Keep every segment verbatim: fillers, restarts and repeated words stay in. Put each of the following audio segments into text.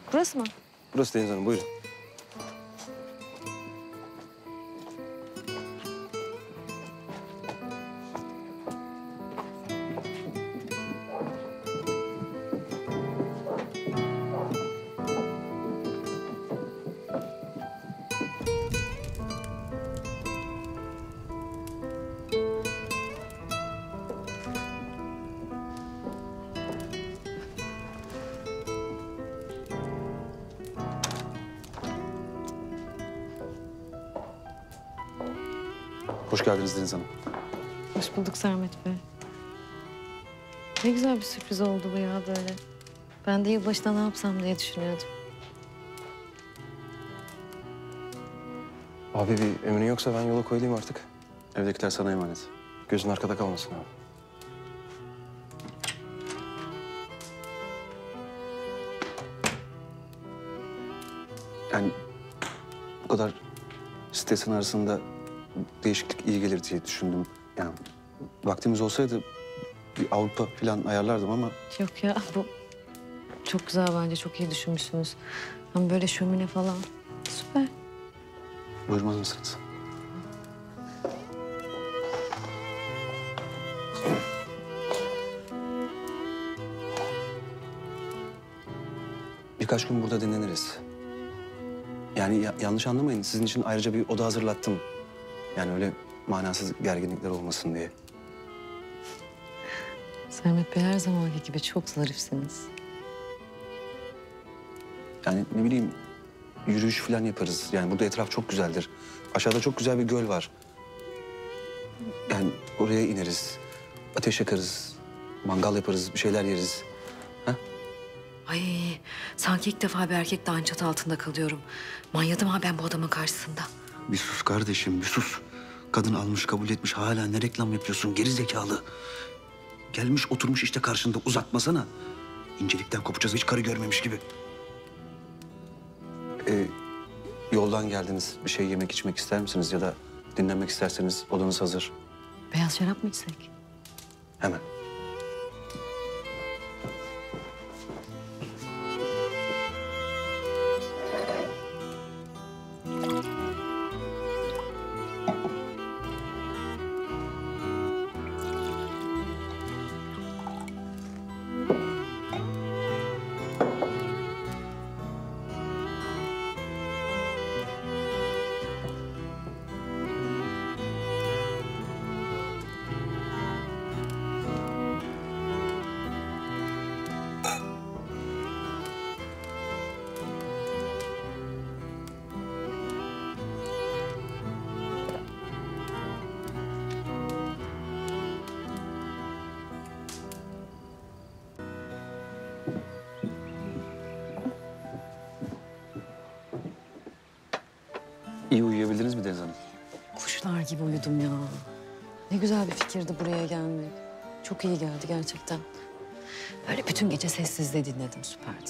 Burası mı? Burası Deniz Hanım, buyurun. Hoş geldiniz Deniz Hanım. Hoş bulduk Sermet Bey. Ne güzel bir sürpriz oldu bu ya böyle. Ben de yılbaşında ne yapsam diye düşünüyordum. Abi bir emrin yoksa ben yola koyulayım artık. Evdekiler sana emanet. Gözün arkada kalmasın abi. Yani bu kadar stresin arasında değişiklik iyi gelir diye düşündüm. Yani vaktimiz olsaydı bir Avrupa falan ayarlardım ama... Yok ya bu çok güzel bence. Çok iyi düşünmüşsünüz. Ama böyle şömine falan süper. Buyurmaz mısınız? Birkaç gün burada dinleniriz. Yani ya- yanlış anlamayın. Sizin için ayrıca bir oda hazırlattım. Yani öyle manasız gerginlikler olmasın diye. Sermet Bey her zamanki gibi çok zarifsiniz. Yani ne bileyim yürüyüş falan yaparız. Yani burada etraf çok güzeldir. Aşağıda çok güzel bir göl var. Yani oraya ineriz. Ateş yakarız. Mangal yaparız. Bir şeyler yeriz. Ay sanki ilk defa bir erkekle aynı çatı altında kalıyorum. Manyadım ha ben bu adamın karşısında. Bir sus kardeşim, bir sus. Kadın almış, kabul etmiş. Hala ne reklam yapıyorsun? Geri zekalı. Gelmiş, oturmuş işte karşında. Uzatmasana. İncelikten kopacağız, hiç karı görmemiş gibi. Ee, yoldan geldiniz. Bir şey yemek içmek ister misiniz? Ya da dinlenmek isterseniz odanız hazır. Beyaz şarap mı içsek? Hemen. İyi uyuyabildiniz mi Deniz Hanım? Kuşlar gibi uyudum ya. Ne güzel bir fikirdi buraya gelmek. Çok iyi geldi gerçekten. Böyle bütün gece sessizliği dinledim, süperdi.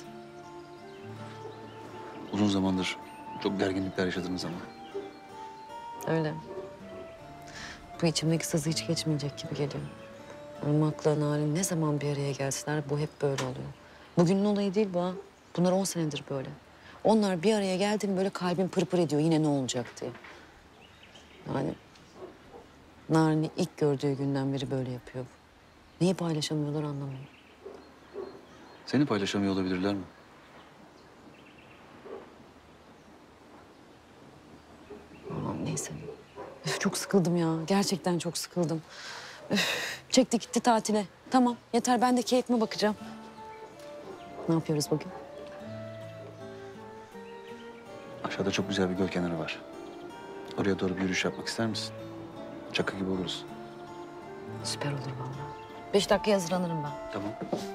Uzun zamandır çok gerginlikler yaşadınız ama. Öyle. Bu içimdeki sızı hiç geçmeyecek gibi geliyor. Irmak'la Narin ne zaman bir araya gelseler bu hep böyle oluyor. Bugünün olayı değil bu ha. Bunlar on senedir böyle. Onlar bir araya geldi mi böyle kalbim pırpır ediyor yine ne olacak diye. Yani Narin'i ilk gördüğü günden beri böyle yapıyor. Neyi paylaşamıyorlar anlamıyorum. Seni paylaşamıyor olabilirler mi? Aman neyse. Üf, çok sıkıldım ya. Gerçekten çok sıkıldım. Üf, çekti gitti tatile. Tamam yeter ben de keyfime bakacağım. Ne yapıyoruz bugün? Aşağıda çok güzel bir göl kenarı var. Oraya doğru bir yürüyüş yapmak ister misin? Çakı gibi oluruz. Süper olur vallahi. Beş dakikaya hazırlanırım ben. Tamam.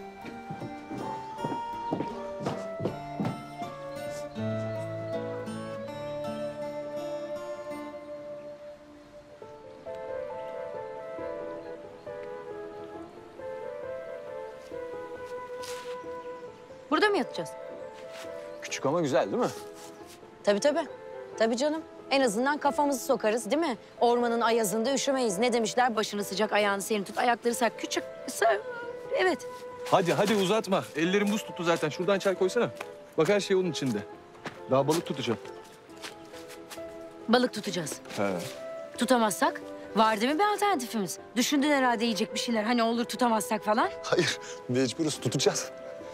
Burada mı yatacağız? Küçük ama güzel değil mi? Tabii tabii. Tabii canım. En azından kafamızı sokarız değil mi? Ormanın ayazında üşümeyiz. Ne demişler? Başını sıcak, ayağını serin tut. Ayakları sak. Küçük, kısa. Evet. Hadi hadi uzatma. Ellerim buz tuttu zaten. Şuradan çay koysana. Bak her şey onun içinde. Daha balık tutacağım. Balık tutacağız. He. Tutamazsak var değil mi bir alternatifimiz? Düşündün herhalde yiyecek bir şeyler. Hani olur tutamazsak falan. Hayır, mecburuz tutacağız.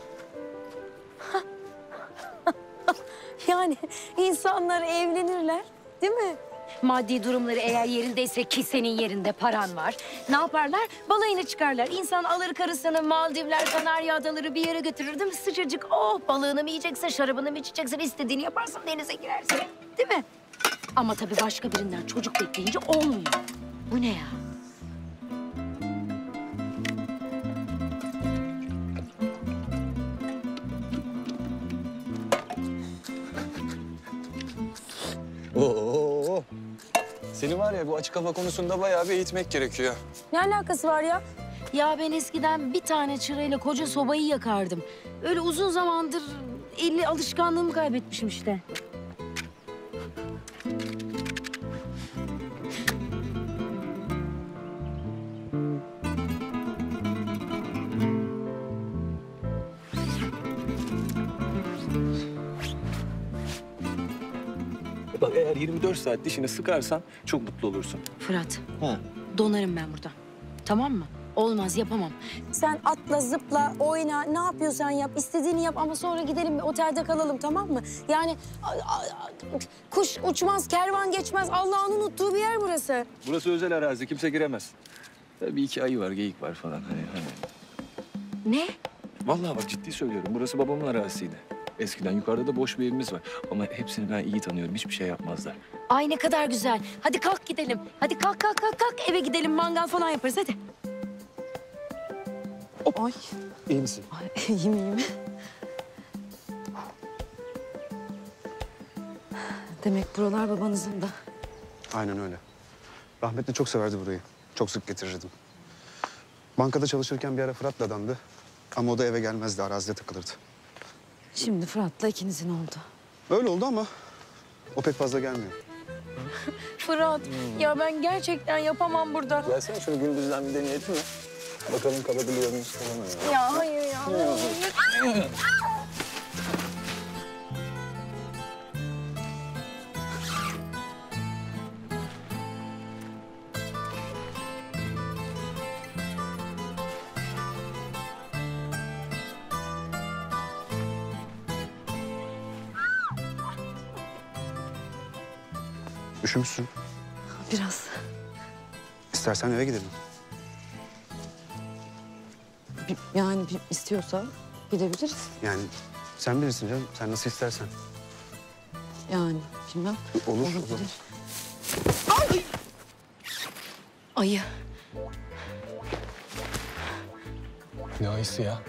Yani insanlar evlenirler değil mi? Maddi durumları eğer yerindeyse ki senin yerinde paran var. Ne yaparlar? Balayına çıkarlar. İnsan alır karısını Maldivler, Kanarya Adaları bir yere götürür değil mi? Sıcacık. Oh balığını mı yiyeceksin, şarabını mı içeceksin, istediğini yaparsın, denize girersin. Değil mi? Ama tabii başka birinden çocuk bekleyince olmuyor. Bu ne ya? Oo. Seni var ya bu açık hava konusunda bayağı bir eğitmek gerekiyor. Ne alakası var ya? Ya ben eskiden bir tane çırayla koca sobayı yakardım. Öyle uzun zamandır eli alışkanlığımı kaybetmişim işte. Bak eğer yirmi dört saat dişini sıkarsan çok mutlu olursun. Fırat, Ha. donarım ben burada. Tamam mı? Olmaz, yapamam. Sen atla, zıpla, oyna, ne yapıyorsan yap, istediğini yap ama sonra gidelim bir otelde kalalım, tamam mı? Yani a- a- kuş uçmaz, kervan geçmez, Allah'ın unuttuğu bir yer burası. Burası özel arazi, kimse giremez. Bir iki ayı var, geyik var falan. Hani, hani. Ne? Vallahi bak ciddi söylüyorum. Burası babamın arazisiydi. Eskiden yukarıda da boş bir evimiz var. Ama hepsini ben iyi tanıyorum. Hiçbir şey yapmazlar. Ay ne kadar güzel. Hadi kalk gidelim. Hadi kalk kalk kalk kalk eve gidelim, mangal falan yaparız hadi. Ay. İyi misin? Ay iyiyim iyiyim. Demek buralar babanızın da. Aynen öyle. Rahmetli çok severdi burayı. Çok sık getirirdim. Bankada çalışırken bir ara Fırat'la dandı. Ama o da eve gelmezdi, arazide takılırdı. Şimdi Fırat'la ikinizin oldu. Öyle oldu ama o pek fazla gelmiyor. Fırat, ya ben gerçekten yapamam burada. Gelsene şunu gündüzden bir deneyelim mi? Bakalım kalabiliyor muyuz falan. Ya hayır ya. Üşümüşsün. Biraz. İstersen eve gidelim. Bir- yani bir istiyorsa gidebiliriz. Yani sen bilirsin canım. Sen nasıl istersen. Yani bilmem. Olur. Olabilir. olur. Ayı. Ne ayısı ya?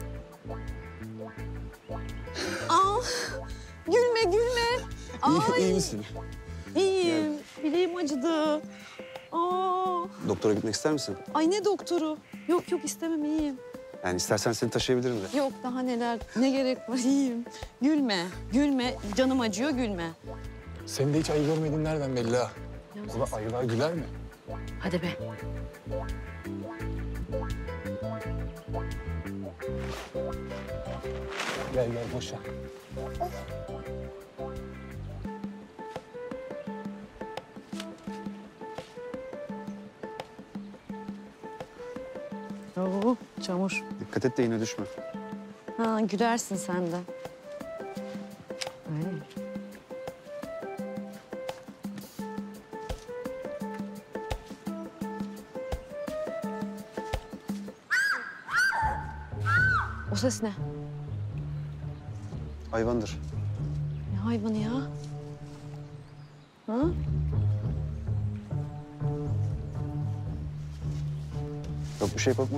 Aa, gülme gülme. Ay, iyi misin? iyiyim. Bileğim acıdı. Aa, Doktora gitmek ister misin? ay ne doktoru? Yok yok istemem iyiyim. Yani istersen seni taşıyabilirim de. Yok daha neler, ne gerek var iyiyim. Gülme, gülme. Canım acıyor gülme. Senin de hiç ayı görmediğin nereden belli ha? Ulan ayılar güler mi? Hadi be. Gel gel boş ver. Oo, çamur. Dikkat et de yine düşme. Ha, gülersin sen de. Öyle mi? O ses ne? Hayvandır. Ne hayvanı ya? Ha? Yok bir şey korkma.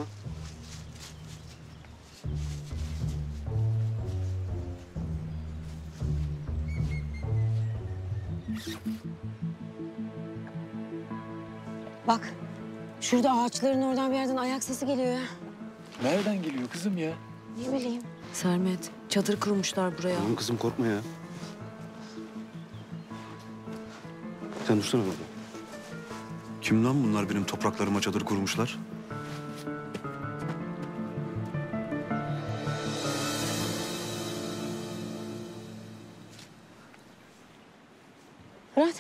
Bak, şurada ağaçların oradan bir yerden ayak sesi geliyor ya. Nereden geliyor kızım ya? Ne bileyim. Sermet, çadır kurmuşlar buraya. Tamam kızım korkma ya. Sen dursana baba. Kim lan bunlar benim topraklarıma çadır kurmuşlar? Fırat.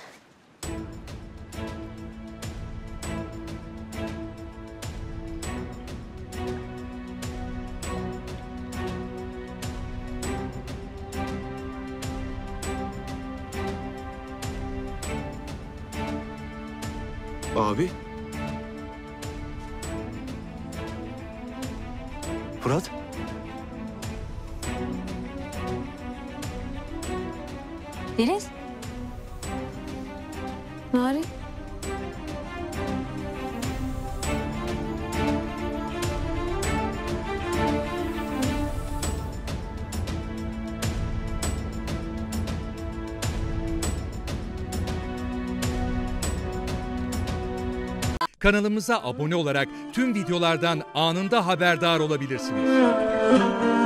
Abi. Fırat. Deniz. Nari. Kanalımıza abone olarak tüm videolardan anında haberdar olabilirsiniz.